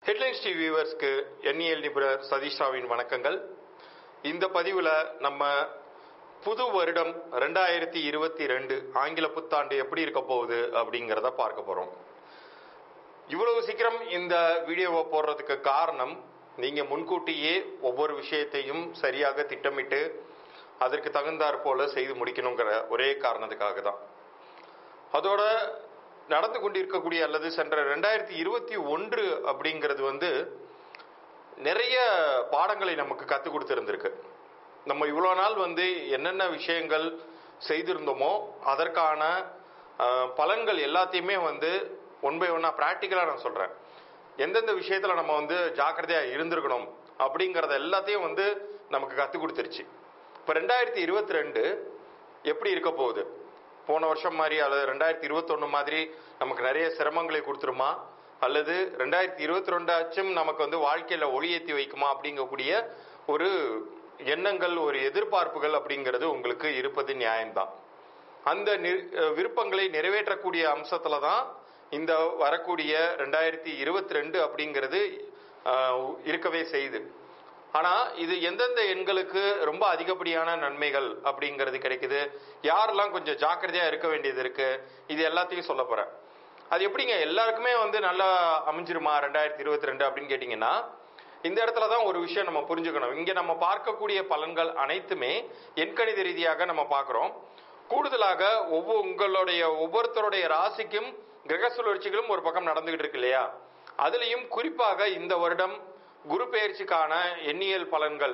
Headlines TV வியூவர்ஸ்க்கு எண்ணியல் நிபுணர் சதீஷாவின் வணக்கங்கள். இந்த பதிவில் நம்ம புது வருடம் 2022 ஆங்கில புத்தாண்டு எப்படி இருக்க போகுது அப்படிங்கிறத பார்க்க போகிறோம். இவ்வளவு சீக்கிரம் இந்த வீடியோவை போடுறதுக்கு காரணம், நீங்கள் முன்கூட்டியே ஒவ்வொரு விஷயத்தையும் சரியாக திட்டமிட்டு அதற்கு தகுந்தாற் போல செய்து முடிக்கணுங்கிற ஒரே காரணத்துக்காக தான். அதோட நடந்து கொண்டிருக்கக்கூடிய அல்லது சென்ற 2021 அப்படிங்கிறது நிறைய பாடங்களை நமக்கு கற்றுக் கொடுத்துருந்துருக்கு. நம்ம இவ்வளோ நாள் என்னென்ன விஷயங்கள் செய்திருந்தோமோ அதற்கான பலன்கள் எல்லாத்தையுமே ஒன் பை ஒன்னாக ப்ராக்டிக்கலாக நான் சொல்கிறேன். எந்தெந்த விஷயத்தில் நம்ம ஜாக்கிரதையாக இருந்திருக்கணும் அப்படிங்கிறத எல்லாத்தையும் நமக்கு கற்றுக் கொடுத்துருச்சு. இப்போ 2022 எப்படி இருக்க போகுது? போன வருஷம் மாதிரி அல்லது 2021 மாதிரி நமக்கு நிறைய சிரமங்களை கொடுத்துருமா, அல்லது 2022 ஆச்சும் நமக்கு வாழ்க்கையில் ஒளியேற்றி வைக்குமா அப்படிங்கக்கூடிய ஒரு எண்ணங்கள், ஒரு எதிர்பார்ப்புகள் அப்படிங்கிறது உங்களுக்கு இருப்பது நியாயம்தான். அந்த விருப்பங்களை நிறைவேற்றக்கூடிய அம்சத்தில் தான் இந்த வரக்கூடிய 2022 அப்படிங்கிறது இருக்கவே செய்யுது. ஆனால் இது எந்தெந்த எண்களுக்கு ரொம்ப அதிகப்படியான நன்மைகள் அப்படிங்கிறது கிடைக்குது, யாரெல்லாம் கொஞ்சம் ஜாக்கிரதையாக இருக்க வேண்டியது இருக்கு, இது எல்லாத்தையும் சொல்ல போகிறேன். அது எப்படிங்க எல்லாருக்குமே நல்லா அமைஞ்சிருமா 2022 அப்படின்னு கேட்டிங்கன்னா, இந்த இடத்துல தான் ஒரு விஷயம் நம்ம புரிஞ்சுக்கணும். இங்கே நம்ம பார்க்கக்கூடிய பலன்கள் அனைத்துமே எண்கணித ரீதியாக நம்ம பார்க்குறோம். கூடுதலாக உங்களுடைய ஒவ்வொருத்தருடைய ராசிக்கும் கிரக சுழற்சிகளும் ஒரு பக்கம் நடந்துகிட்டு இருக்கு இல்லையா? அதுலேயும் குறிப்பாக இந்த வருடம் குரு பெயர்ச்சிக்கான எண்ணியல் பலன்கள்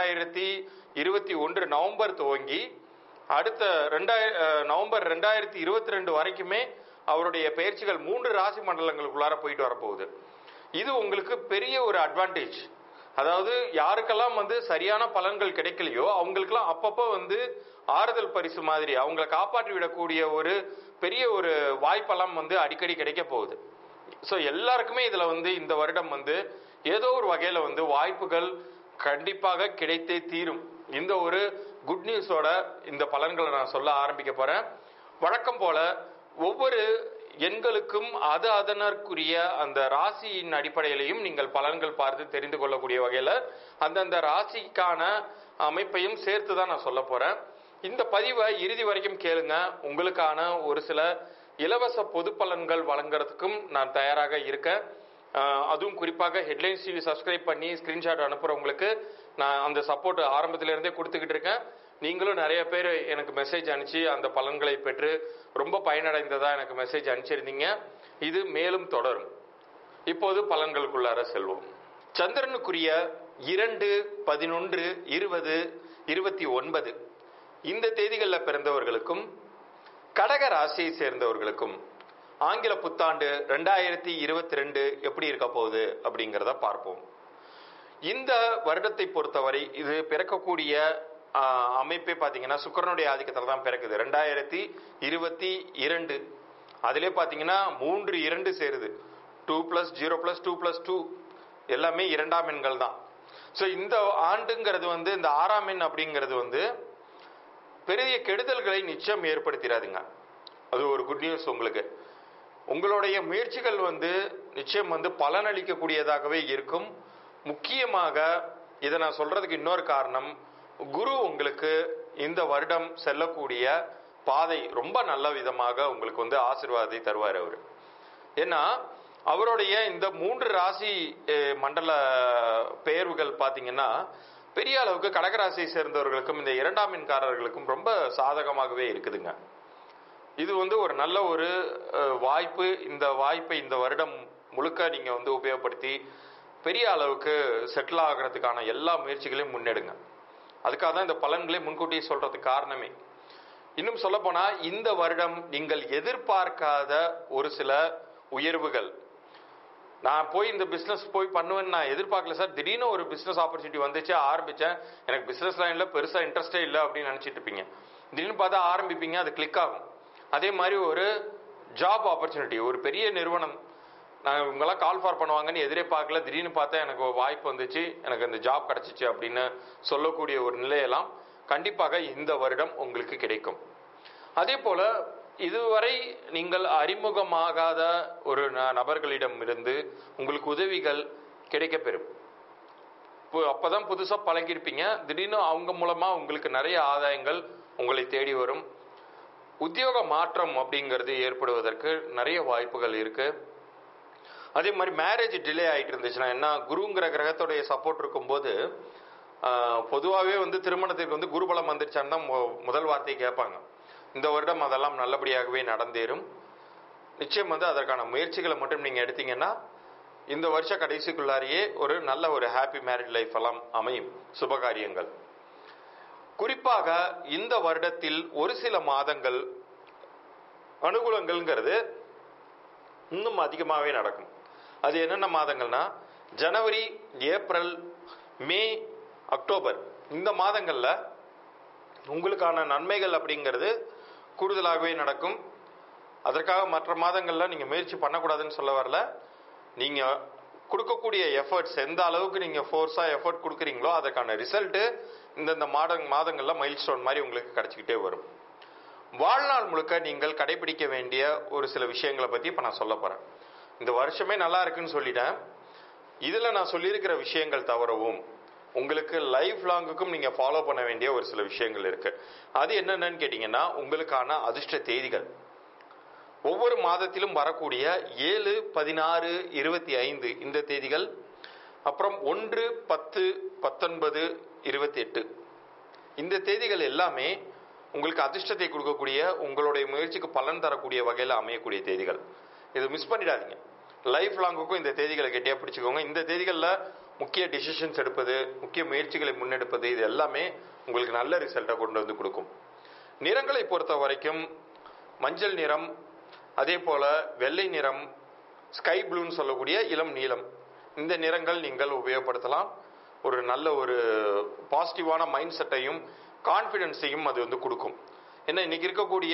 2021 நவம்பர் துவங்கி அடுத்த நவம்பர் 2022 வரைக்குமே அவருடைய பெயர்ச்சிகள் 3 ராசி மண்டலங்களுக்குள்ளார போயிட்டு வரப்போகுது. இது உங்களுக்கு பெரிய ஒரு அட்வான்டேஜ். அதாவது யாருக்கெல்லாம் சரியான பலன்கள் கிடைக்கலையோ அவங்களுக்கெல்லாம் அப்பப்போ ஆறுதல் பரிசு மாதிரி அவங்களை காப்பாற்றி விடக்கூடிய ஒரு பெரிய ஒரு வாய்ப்பெல்லாம் அடிக்கடி கிடைக்க போகுது. ஸோ எல்லாருக்குமே இதில் இந்த வருடம் ஏதோ ஒரு வகையில் வாய்ப்புகள் கண்டிப்பாக கிடைத்தே தீரும். இந்த ஒரு குட் நியூஸோட இந்த பலன்களை நான் சொல்ல ஆரம்பிக்க போகிறேன். வழக்கம் போல ஒவ்வொரு எண்களுக்கும் அதனற்குரிய அந்த ராசியின் அடிப்படையிலையும் நீங்கள் பலன்கள் பார்த்து தெரிந்து கொள்ளக்கூடிய வகையில் அந்தந்த ராசிக்கான அமைப்பையும் சேர்த்து தான் நான் சொல்ல போகிறேன். இந்த பதிவை இறுதி வரைக்கும் கேளுங்க. உங்களுக்கான ஒரு சில இலவச பொது பலன்கள் வழங்குறதுக்கும் நான் தயாராக இருக்கேன். அதுவும் குறிப்பாக ஹெட்லைன்ஸ் டிவி சப்ஸ்கிரைப் பண்ணி ஸ்கிரீன்ஷாட் அனுப்புறவங்களுக்கு நான் அந்த சப்போர்ட் ஆரம்பத்திலிருந்தே கொடுத்துக்கிட்டு இருக்கேன். நீங்களும் நிறைய பேர் எனக்கு மெசேஜ் அனுப்பிச்சு அந்த பலன்களை பெற்று ரொம்ப பயனடைந்ததா எனக்கு மெசேஜ் அனுப்பிச்சிருந்தீங்க. இது மேலும் தொடரும். இப்போது பலன்களுக்குள்ளார செல்வோம். சந்திரனுக்குரிய 2, 11, 20, 29 இந்த தேதிகளில் பிறந்தவர்களுக்கும் கடக ராசியை சேர்ந்தவர்களுக்கும் ஆங்கில புத்தாண்டு 2022 எப்படி இருக்க போகுது அப்படிங்கிறத பார்ப்போம். இந்த வருடத்தை பொறுத்தவரை இது பிறக்கக்கூடிய அமைப்பே பார்த்தீங்கன்னா சுக்கிரனுடைய ஆதிக்கத்தில் தான் பிறக்குது. 2022 அதிலே பார்த்தீங்கன்னா 3 2 சேருது. 2+0 +2+2 எல்லாமே இரண்டாம் எண்கள் தான். ஸோ இந்த ஆண்டுங்கிறது இந்த 6ஆம் எண் அப்படிங்கிறது பெரிய கெடுதல்களை நிச்சயம் ஏற்படுத்திடாதுங்க. அது ஒரு குட் நியூஸ். உங்களுடைய முயற்சிகள் நிச்சயம் பலனளிக்கக்கூடியதாகவே இருக்கும். முக்கியமாக இதை நான் சொல்றதுக்கு இன்னொரு காரணம், குரு உங்களுக்கு இந்த வருடம் செல்லக்கூடிய பாதை ரொம்ப நல்ல விதமாக உங்களுக்கு ஆசீர்வாதத்தை தருவார் அவர். ஏன்னா அவருடைய இந்த 3 ராசி மண்டல பெயர்வுகள் பார்த்தீங்கன்னா பெரிய அளவுக்கு கடகராசியை சேர்ந்தவர்களுக்கும் இந்த 2ஆம் எண்காரர்களுக்கும் ரொம்ப சாதகமாகவே இருக்குதுங்க. இது ஒரு நல்ல ஒரு வாய்ப்பு. இந்த வாய்ப்பை இந்த வருடம் முழுக்க நீங்கள் உபயோகப்படுத்தி பெரிய அளவுக்கு செட்டில் ஆகிறதுக்கான எல்லா முயற்சிகளையும் முன்னெடுங்க. அதுக்காக தான் இந்த பலன்களை முன்கூட்டியே சொல்றதுக்கு காரணமே. இன்னும் சொல்ல போனா இந்த வருடம் நீங்கள் எதிர்பார்க்காத ஒரு சில உயர்வுகள், நான் இந்த பிஸ்னஸ் பண்ணுவேன்னு நான் எதிர்பார்க்கல சார், திடீர்னு ஒரு பிஸ்னஸ் ஆப்பர்ச்சுனிட்டி வந்துச்சு, ஆரம்பித்தேன், எனக்கு பிஸ்னஸ் லைனில் பெருசாக இன்ட்ரெஸ்டே இல்லை அப்படின்னு நினச்சிட்டு இருப்பீங்க. திடீர்னு பார்த்தா ஆரம்பிப்பீங்க, அது கிளிக் ஆகும். அதே மாதிரி ஒரு ஜாப் ஆப்பர்ச்சுனிட்டி, ஒரு பெரிய நிறுவனம் நான் இவங்கெல்லாம் கால் ஃபார் பண்ணுவாங்கன்னு எதிரே பார்க்கல, திடீர்னு பார்த்தா எனக்கு ஒரு வாய்ப்பு வந்துச்சு, எனக்கு அந்த ஜாப் கிடச்சிச்சு அப்படின்னு சொல்லக்கூடிய ஒரு நிலையெல்லாம் கண்டிப்பாக இந்த வருடம் உங்களுக்கு கிடைக்கும். அதே போல் இதுவரை நீங்கள் அறிமுகமாகாத ஒரு நபர்களிடமிருந்து உங்களுக்கு உதவிகள் கிடைக்கப்பெறும். அப்பதான் புதுசா பழகிருப்பீங்க. திடீர்னு அவங்க மூலமா உங்களுக்கு நிறைய ஆதாயங்கள் உங்களை தேடி வரும். உத்தியோக மாற்றம் அப்படிங்கிறது ஏற்படுவதற்கு நிறைய வாய்ப்புகள் இருக்கு. அதே மாதிரி மேரேஜ் டிலே ஆகிட்டு இருந்துச்சுன்னா என்ன, குருங்கிற கிரகத்துடைய சப்போர்ட் இருக்கும்போது பொதுவாகவே திருமணத்திற்கு குருபலம் வந்துருச்சான்னு தான் முதல் வார்த்தையை கேட்பாங்க. இந்த வருடம் அதெல்லாம் நல்லபடியாகவே நடந்தேறும். நிச்சயம் அதற்கான முயற்சிகளை மட்டும் நீங்க எடுத்தீங்கன்னா இந்த வருஷ கடைசிக்குள்ளாரியே ஒரு நல்ல ஒரு ஹாப்பி மேரிட் லைஃப் எல்லாம் அமையும். சுபகாரியங்கள். குறிப்பாக இந்த வருடத்தில் ஒரு சில மாதங்கள் அனுகூலங்கள்ங்கிறது இன்னும் அதிகமாகவே நடக்கும். அது என்னென்ன மாதங்கள்னா, ஜனவரி, ஏப்ரல், மே, அக்டோபர் இந்த மாதங்கள்ல உங்களுக்கான நன்மைகள் அப்படிங்கிறது கூடுதலாகவே நடக்கும். அதற்காக மற்ற மாதங்கள்ல நீங்க முயற்சி பண்ணக்கூடாதுன்னு சொல்ல வரல. நீங்க கொடுக்கக்கூடிய எஃபர்ட்ஸ் எந்த அளவுக்கு நீங்க ஃபோர்ஸா எஃபர்ட் கொடுக்குறீங்களோ அதற்கான ரிசல்ட் இந்த மாதங்கள்ல மைல்ஸ்டோன் மாதிரி உங்களுக்கு கிடைச்சிக்கிட்டே வரும். வாழ்நாள் முழுக்க நீங்கள் கடைபிடிக்க வேண்டிய ஒரு சில விஷயங்களை பத்தி இப்ப நான் சொல்ல போறேன். இந்த வருஷமே நல்லா இருக்குன்னு சொல்லிட்டேன். இதுல நான் சொல்லியிருக்கிற விஷயங்கள் தவிரவும் உங்களுக்கு லைஃப் லாங்குக்கும் நீங்க ஃபாலோ பண்ண வேண்டிய ஒரு சில விஷயங்கள் இருக்கு. அது என்னென்னு கேட்டீங்கன்னா, உங்களுக்கான அதிர்ஷ்ட தேதிகள் ஒவ்வொரு மாதத்திலும் வரக்கூடிய 7, 16, 25 இந்த தேதிகள், அப்புறம் 1, 10, 19, 28 இந்த தேதிகள் எல்லாமே உங்களுக்கு அதிர்ஷ்டத்தை கொடுக்கக்கூடிய, உங்களுடைய முயற்சிக்கு பலன் தரக்கூடிய வகையில் அமையக்கூடிய தேதிகள். இது மிஸ் பண்ணிடாதீங்க. லைஃப் லாங்குக்கும் இந்த தேதிகளை கெட்டியா பிடிச்சுக்கோங்க. இந்த தேதிகளில் முக்கிய டிசிஷன்ஸ் எடுப்பது, முக்கிய முயற்சிகளை முன்னெடுப்பது, இது எல்லாமே உங்களுக்கு நல்ல ரிசல்ட்டை கொண்டு கொடுக்கும். நிறங்களை பொறுத்த வரைக்கும் மஞ்சள் நிறம், அதே போல வெள்ளை நிறம், ஸ்கை ப்ளூன்னு சொல்லக்கூடிய இளம் நீலம், இந்த நிறங்கள் நீங்கள் உபயோகப்படுத்தலாம். ஒரு நல்ல ஒரு பாசிட்டிவான மைண்ட் செட்டையும் கான்ஃபிடென்ஸையும் அது கொடுக்கும். ஏன்னா இன்னைக்கு இருக்கக்கூடிய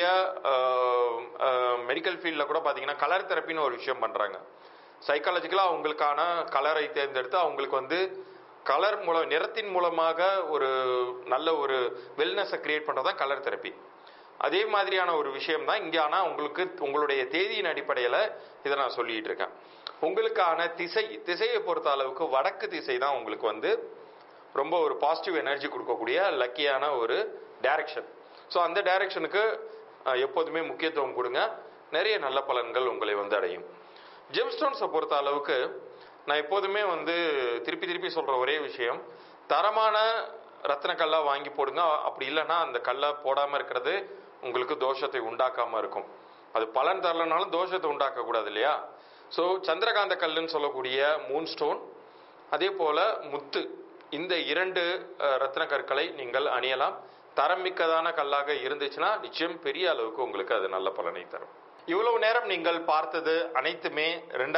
மெடிக்கல் ஃபீல்டில் கூட பார்த்தீங்கன்னா கலர் தெரப்பின்னு ஒரு விஷயம் பண்ணுறாங்க. சைக்காலஜிக்கலாக அவங்களுக்கான கலரை தேர்ந்தெடுத்து அவங்களுக்கு கலர் மூலம், நிறத்தின் மூலமாக ஒரு நல்ல ஒரு வெல்னஸை கிரியேட் பண்ணுறது தான் கலர் தெரப்பி. அதே மாதிரியான ஒரு விஷயம் தான் இங்கே. ஆனால் உங்களுக்கு உங்களுடைய தேதியின் அடிப்படையில் இதை நான் சொல்லிட்டு இருக்கேன். உங்களுக்கான திசையை பொறுத்த அளவுக்கு வடக்கு திசை தான் உங்களுக்கு ரொம்ப ஒரு பாசிட்டிவ் எனர்ஜி கொடுக்கக்கூடிய லக்கியான ஒரு டைரக்ஷன். ஸோ அந்த டைரக்ஷனுக்கு எப்போதுமே முக்கியத்துவம் கொடுங்க. நிறைய நல்ல பலன்கள் உங்களை அடையும். ஜெம்ஸ்டோன்ஸை பொறுத்த அளவுக்கு நான் எப்போதுமே திருப்பி திருப்பி சொல்ற ஒரே விஷயம், தரமான ரத்தின கல்லா வாங்கி போடுங்க. அப்படி இல்லைன்னா அந்த கல்லை போடாம இருக்கிறது உங்களுக்கு தோஷத்தை உண்டாக்காம இருக்கும். அது பலன் தரலனாலும் தோஷத்தை உண்டாக்க கூடாது இல்லையா? ஸோ சந்திரகாந்த கல்லுன்னு சொல்லக்கூடிய மூன் ஸ்டோன், அதே போல முத்து, இந்த 2 ரத்தின கற்களை நீங்கள் அணியலாம். தரமிக்கதான கல்லாக இருந்துச்சுன்னா நிச்சயம் பெரிய அளவுக்கு உங்களுக்கு அது நல்ல பலனை தரும். இவ்வளவு நேரம் நீங்கள் பார்த்தது அனைத்துமே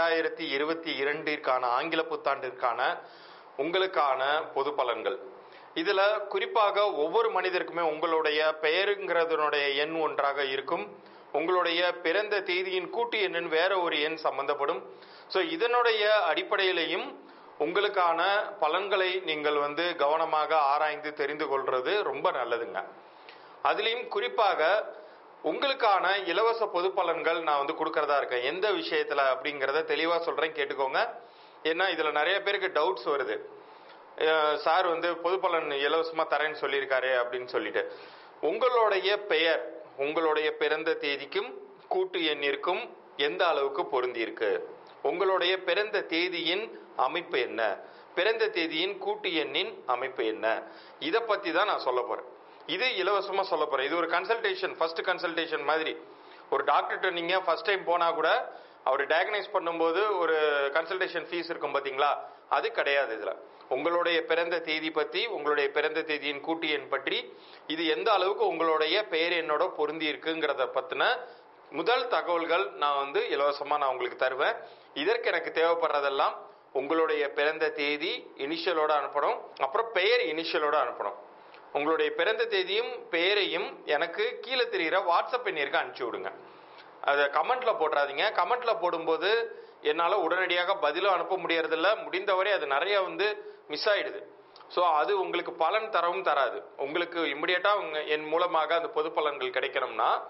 2022 ஆங்கில புத்தாண்டிற்கான உங்களுக்கான பொது பலன்கள். இதுல குறிப்பாக ஒவ்வொரு மனிதருக்குமே உங்களுடைய பெயருங்கிறதுனுடைய எண் ஒன்றாக இருக்கும். உங்களுடைய பிறந்த தேதியின் கூட்டு எண்ணின் வேற ஒரு எண் சம்பந்தப்படும். ஸோ இதனுடைய அடிப்படையிலையும் உங்களுக்கான பலன்களை நீங்கள் கவனமாக ஆராய்ந்து தெரிந்து கொள்றது ரொம்ப நல்லதுங்க. அதுலேயும் குறிப்பாக உங்களுக்கான இலவச பொது பலன்கள் நான் கொடுக்கறதா இருக்கேன். எந்த விஷயத்துல அப்படிங்கிறத தெளிவா சொல்றேன், கேட்டுக்கோங்க. ஏன்னா இதுல நிறைய பேருக்கு டவுட்ஸ் வருது. சார் பொது பலன் இலவசமா தரேன்னு சொல்லியிருக்காரு அப்படின்னு சொல்லிட்டு. உங்களுடைய பெயர் உங்களுடைய பிறந்த தேதிக்கும் கூட்டு எண்ணிற்கும் எந்த அளவுக்கு பொருந்தி இருக்கு, உங்களுடைய பிறந்த தேதியின் அமைப்பு என்ன, பிறந்த தேதியின் கூட்டு எண்ணின் அமைப்பு என்ன, இதை பத்தி தான் நான் சொல்ல போறேன். இது இலவசமா சொல்ல போறேன். இது ஒரு கன்சல்டேஷன், ஃபர்ஸ்ட் கன்சல்டேஷன் மாதிரி. ஒரு டாக்டர்கிட்ட நீங்க ஃபர்ஸ்ட் டைம் போனா கூட அவர் டயக்னைஸ் பண்ணும்போது ஒரு கன்சல்டேஷன் ஃபீஸ் இருக்கும் பாத்தீங்களா, அது கிடையாது. இதுல உங்களுடைய பிறந்த தேதி பத்தி, உங்களுடைய பிறந்த தேதியின் கூட்டு எண் பற்றி, இது எந்த அளவுக்கு உங்களுடைய பெயர் எண்ணோட பொருந்தி இருக்குங்கிறத பத்தின முதல் தகவல்கள் நான் இலவசமா நான் உங்களுக்கு தருவேன். இதற்கு எனக்கு தேவைப்படுறதெல்லாம் உங்களுடைய பிறந்த தேதி இனிஷியலோட அனுப்பணும், அப்புறம் பெயர் இனிஷியலோட அனுப்பணும். உங்களுடைய பிறந்த தேதியும் பெயரையும் எனக்கு கீழே தெரிகிற வாட்ஸ்அப் எண்ணிற்கு அனுப்பிச்சு விடுங்க. அதை கமெண்ட்ல போட்டுறாதீங்க. கமெண்ட்ல போடும்போது என்னால் உடனடியாக பதிலும் அனுப்ப முடியறதில்ல. முடிந்தவரை அது நிறைய மிஸ் ஆயிடுது. ஸோ அது உங்களுக்கு பலன் தரவும் தராது. உங்களுக்கு இம்மிடியட்டா என் மூலமாக அந்த பொது பலன்கள் கிடைக்கணும்னா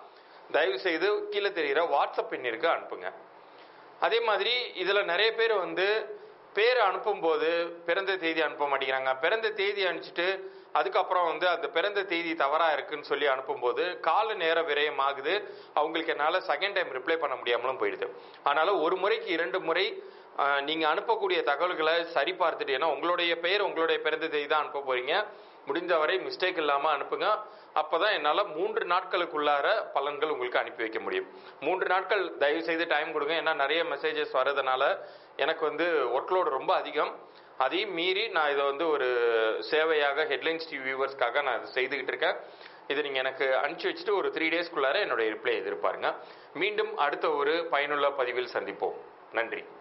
தயவு செய்து கீழே தெரிகிற வாட்ஸ்அப் எண்ணிற்கு அனுப்புங்க. அதே மாதிரி இதில் நிறைய பேர் பேர் அனுப்பும்போது பிறந்த தேதி அனுப்ப மாட்டேங்கிறாங்க. பிறந்த தேதி அனுப்பிச்சிட்டு அதுக்கப்புறம் அந்த பிறந்த தேதி தவறாக இருக்குன்னு சொல்லி அனுப்பும்போது கால நேர விரயம் ஆகுது. அவங்களுக்கு என்னால் செகண்ட் டைம் ரிப்ளை பண்ண முடியாமலும் போயிடுது. அதனால ஒரு முறைக்கு 2 முறை நீங்கள் அனுப்பக்கூடிய தகவல்களை சரி பார்த்துட்டு, ஏன்னா உங்களுடைய பெயர் உங்களுடைய பிறந்த தேதி தான் அனுப்ப போறீங்க, முடிந்தவரை மிஸ்டேக் இல்லாமல் அனுப்புங்க. அப்போதான் என்னால் 3 நாட்களுக்குள்ளார பலன்கள் உங்களுக்கு அனுப்பி வைக்க முடியும். 3 நாட்கள் தயவு செய்து டைம் கொடுங்க. ஏன்னா நிறைய மெசேஜஸ் வர்றதுனால எனக்கு ஒர்க்லோடு ரொம்ப அதிகம். அதையும் மீறி நான் இதை ஒரு சேவையாக ஹெட்லைன்ஸ் டிவி வியூவர்ஸ்க்காக நான் இதை செய்துக்கிட்டு இருக்கேன். இதை நீங்கள் எனக்கு அனுப்பிச்சி வச்சுட்டு ஒரு 3 டேஸ்க்குள்ளார என்னுடைய ரிப்ளை எதிர்பாருங்க. மீண்டும் அடுத்த ஒரு பயனுள்ள பதிவில் சந்திப்போம். நன்றி.